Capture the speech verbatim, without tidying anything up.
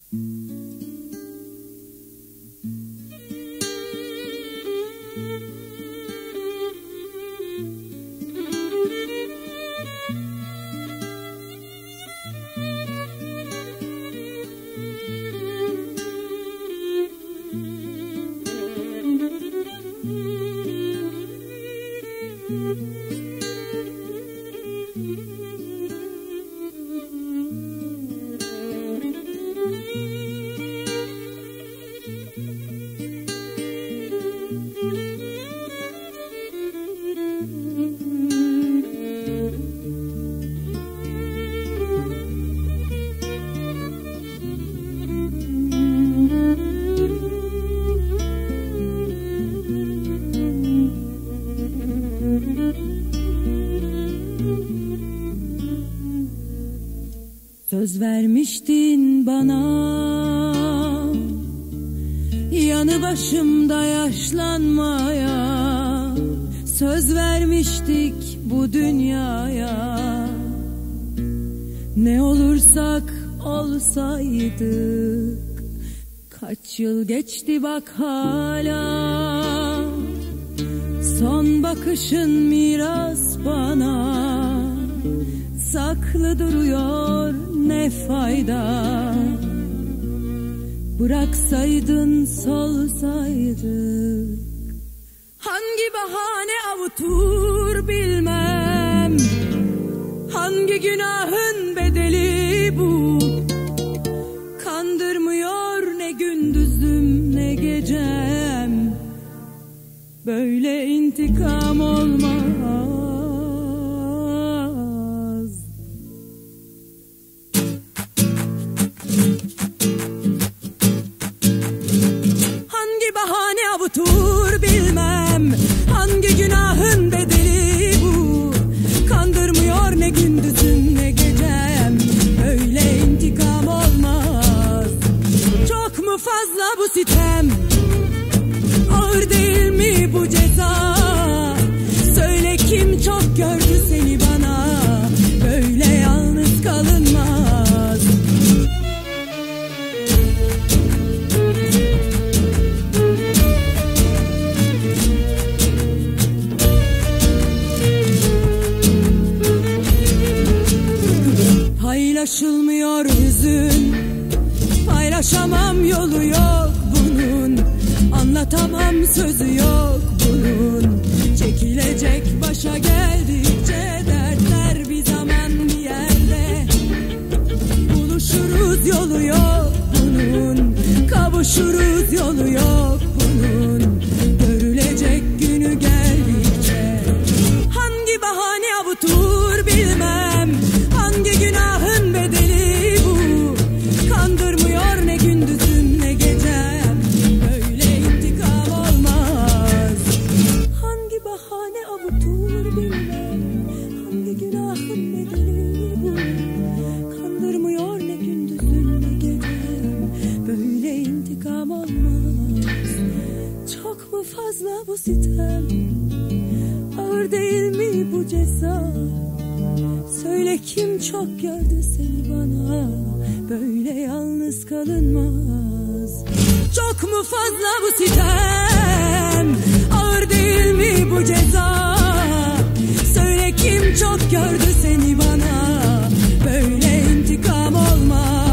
Söz vermiştin bana, yanı başımda yaşlanmaya. Söz vermiştik bu dünyaya, ne olursak olsaydık. Kaç yıl geçti bak hala, son bakışın miras bana. Saklı duruyor ne fayda, bıraksaydın solsaydık. Hangi bahane avutur bilmem, hangi günahın bedeli bu. Kandırmıyor ne gündüzüm ne gecem, böyle intikam olmaz. Avutur bilmem, hangi günahın bedeli bu. Kandırmıyor ne gündüzüm ne gecem, öyle intikam olmaz. Çok mu fazla bu sitem, ağır değil mi bu ceza? Söyle kim çok gördü seni bana, böyle yalnız kalınmaz. Paylaşılmıyor hüzün, paylaşamam yolu yok bunun. Anlatamam sözü yok bunun. Çekilecek başa geldikçe dertler bir zaman bir yerde. Buluşuruz yolu yok bunun, kavuşuruz yolu yok bunun. Görülecek günü geldikçe. Hangi bahane avutur bilmem, hangi günahın bedeli bu. Kandırmıyor ne gündüzüm ne gecem, böyle intikam olmaz. Hangi bahane avutur bilmem, hangi günahın bedeli bu. Kandırmıyor ne gündüzüm ne gecem, böyle intikam olmaz. Çok mu fazla bu sitem, ağır değil mi bu ceza? Söyle kim çok gördü seni bana, böyle yalnız kalınmaz. Çok mu fazla bu sitem, ağır değil mi bu ceza? Söyle kim çok gördü seni bana, böyle intikam olmaz.